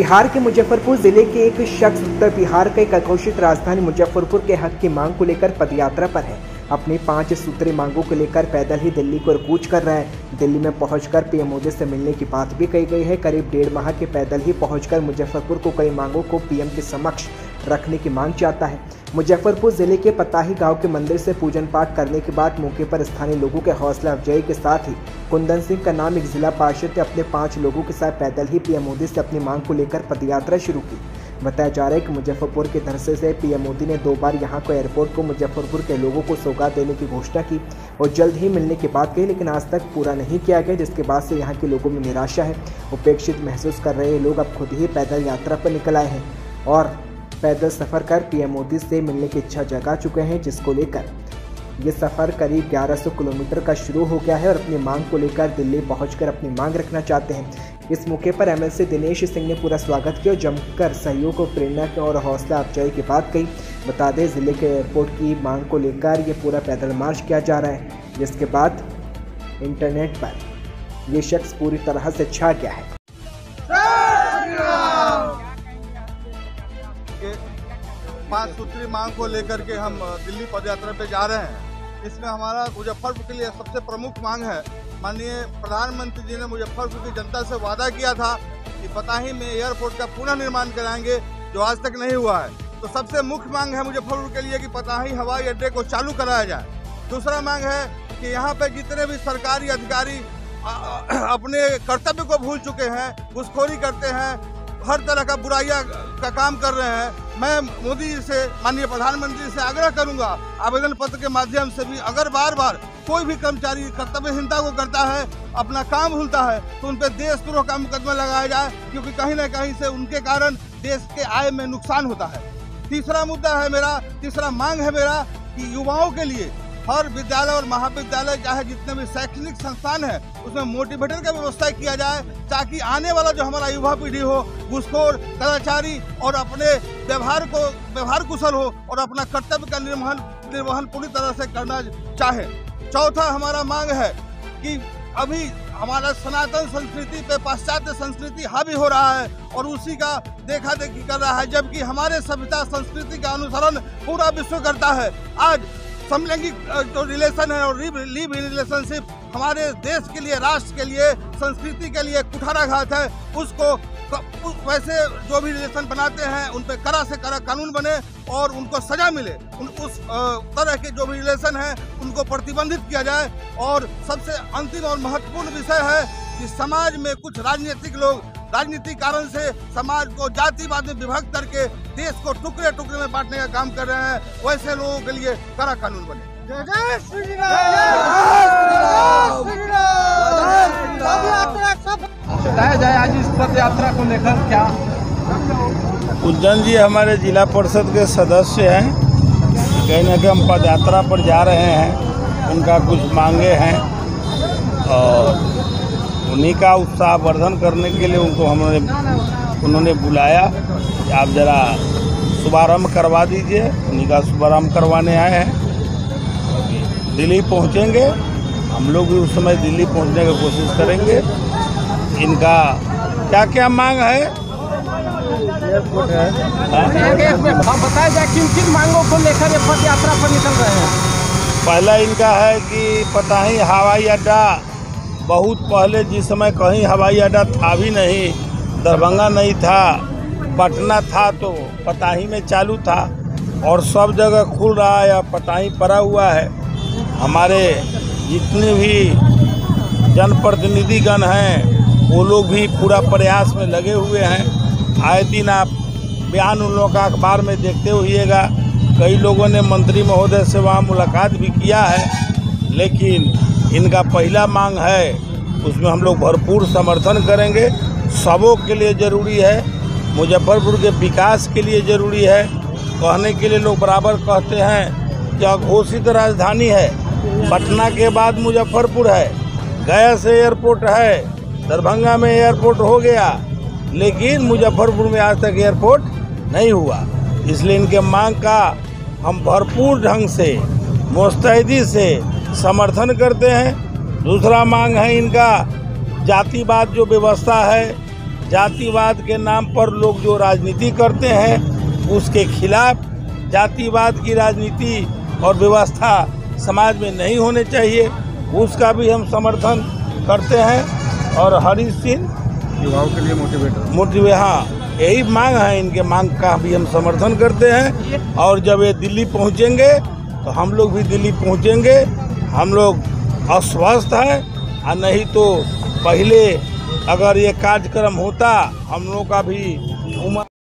बिहार के मुजफ्फरपुर जिले के एक शख्स उत्तर बिहार के एक अघोषित राजधानी मुजफ्फरपुर के हक की मांग को लेकर पदयात्रा पर है। अपनी 5 सूत्री मांगों को लेकर पैदल ही दिल्ली को कूच कर रहा है। दिल्ली में पहुंचकर पीएम मोदी से मिलने की बात भी कही गई है। करीब 1.5 माह के पैदल ही पहुंचकर मुजफ्फरपुर को कई मांगों को पीएम के समक्ष रखने की मांग चाहता है। मुजफ्फरपुर जिले के पताही गांव के मंदिर से पूजन पाठ करने के बाद मौके पर स्थानीय लोगों के हौसला अफजाई के साथ ही कुंदन सिंह का नाम एक जिला पार्षद ने अपने 5 लोगों के साथ पैदल ही पीएम मोदी से अपनी मांग को लेकर पदयात्रा शुरू की। बताया जा रहा है कि मुजफ्फरपुर के धरसे से पीएम मोदी ने 2 बार यहां को एयरपोर्ट को मुजफ्फरपुर के लोगों को सौगात देने की घोषणा की और जल्द ही मिलने की बात कही, लेकिन आज तक पूरा नहीं किया गया, जिसके बाद से यहां के लोगों में निराशा है। उपेक्षित महसूस कर रहे लोग अब खुद ही पैदल यात्रा पर निकल आए हैं और पैदल सफ़र कर पीएम मोदी से मिलने की इच्छा जगा चुके हैं, जिसको लेकर ये सफ़र करीब 1100 किलोमीटर का शुरू हो गया है और अपनी मांग को लेकर दिल्ली पहुंचकर अपनी मांग रखना चाहते हैं। इस मौके पर एमएलसी दिनेश सिंह ने पूरा स्वागत किया और जमकर सहयोग और प्रेरणा और हौसला अफजाई की बात कही। बता दें, जिले के एयरपोर्ट की मांग को लेकर ये पूरा पैदल मार्च किया जा रहा है, जिसके बाद इंटरनेट पर ये शख्स पूरी तरह से छा गया है। 5 सूत्री मांग को लेकर के हम दिल्ली पदयात्रा पे जा रहे हैं। इसमें हमारा मुजफ्फरपुर के लिए सबसे प्रमुख मांग है। माननीय प्रधानमंत्री जी ने मुजफ्फरपुर की जनता से वादा किया था कि पताही में एयरपोर्ट का पुनः निर्माण कराएंगे, जो आज तक नहीं हुआ है। तो सबसे मुख्य मांग है मुजफ्फरपुर के लिए कि पताही हवाई अड्डे को चालू कराया जाए। दूसरा मांग है कि यहाँ पे जितने भी सरकारी अधिकारी अपने कर्तव्य को भूल चुके हैं, घूसखोरी करते हैं, हर तरह का बुराइयां का काम कर रहे हैं। मैं मोदी जी से, माननीय प्रधानमंत्री से आग्रह करूंगा आवेदन पत्र के माध्यम से भी, अगर बार बार कोई भी कर्मचारी कर्तव्यहीनता को करता है, अपना काम भूलता है, तो उन पर देशद्रोह का मुकदमा लगाया जाए, क्योंकि कहीं न कहीं से उनके कारण देश के आय में नुकसान होता है। तीसरा मांग है मेरा कि युवाओं के लिए हर विद्यालय और महाविद्यालय, चाहे जितने भी शैक्षणिक संस्थान है, उसमें मोटिवेटर का व्यवस्था किया जाए, ताकि आने वाला जो हमारा युवा पीढ़ी हो, घूसखोर, कदाचारी और अपने व्यवहार कुशल हो और अपना कर्तव्य का निर्वहन पूरी तरह से करना चाहे। चौथा हमारा मांग है कि अभी हमारा सनातन संस्कृति पे पाश्चात्य संस्कृति हावी हो रहा है और उसी का देखा देखी कर रहा है, जबकि हमारे सभ्यता संस्कृति का अनुसरण पूरा विश्व करता है। आज समलैंगिक जो रिलेशन है और लिव इन रिलेशनशिप हमारे देश के लिए, राष्ट्र के लिए, संस्कृति के लिए कुठाराघात है। उसको वैसे जो भी रिलेशन बनाते हैं उन पे कड़ा से कड़ा कानून बने और उनको सजा मिले। उस तरह के जो भी रिलेशन है उनको प्रतिबंधित किया जाए। और सबसे अंतिम और महत्वपूर्ण विषय है कि समाज में कुछ राजनीतिक लोग राजनीतिक कारण से समाज को जातिवाद में विभक्त करके देश को टुकड़े टुकड़े में बांटने का काम कर रहे हैं। वैसे लोगों के लिए कड़ा कानून बने। बताया जाए आज इस पद यात्रा को लेकर क्या? कुंदन जी हमारे जिला परिषद के सदस्य हैं। कहीं न कहीं हम पद यात्रा पर जा रहे हैं, उनका कुछ मांगे हैं और उन्हीं का उत्साहवर्धन करने के लिए उन्होंने बुलाया। आप जरा शुभारंभ करवा दीजिए। उन्हीं का शुभारंभ करवाने आए हैं। दिल्ली पहुंचेंगे, हम लोग भी उस समय दिल्ली पहुंचने की कोशिश करेंगे। इनका क्या क्या मांग है? एयरपोर्ट है। बताया जाए किन किन मांगों को लेकर ये पद यात्रा पर निकल रहे हैं? पहला इनका है कि पताही हवाई अड्डा, बहुत पहले जिस समय कहीं हवाई अड्डा था भी नहीं, दरभंगा नहीं था, पटना था तो पताही में चालू था और सब जगह खुल रहा है, पताही पड़ा हुआ है। हमारे जितने भी जनप्रतिनिधिगण हैं वो लोग भी पूरा प्रयास में लगे हुए हैं। आए दिन आप बयान उन लोगों का अखबार में देखते होइएगा। कई लोगों ने मंत्री महोदय से वहाँ मुलाकात भी किया है, लेकिन इनका पहला मांग है, उसमें हम लोग भरपूर समर्थन करेंगे। सबों के लिए ज़रूरी है, मुजफ्फरपुर के विकास के लिए ज़रूरी है। कहने के लिए लोग बराबर कहते हैं कि अघोषित राजधानी है, पटना के बाद मुजफ्फरपुर है, गया से एयरपोर्ट है, दरभंगा में एयरपोर्ट हो गया, लेकिन मुजफ्फरपुर में आज तक एयरपोर्ट नहीं हुआ। इसलिए इनके मांग का हम भरपूर ढंग से, मुस्तैदी से समर्थन करते हैं। दूसरा मांग है इनका जातिवाद जो व्यवस्था है, जातिवाद के नाम पर लोग जो राजनीति करते हैं उसके खिलाफ, जातिवाद की राजनीति और व्यवस्था समाज में नहीं होने चाहिए, उसका भी हम समर्थन करते हैं। और हरीश सिंह युवाओं के लिए मोटिवेट, हाँ, यही मांग है, इनके मांग का भी हम समर्थन करते हैं। और जब ये दिल्ली पहुंचेंगे तो हम लोग भी दिल्ली पहुंचेंगे। हम लोग अस्वस्थ हैं, और नहीं तो पहले अगर ये कार्यक्रम होता हम लोगों का भी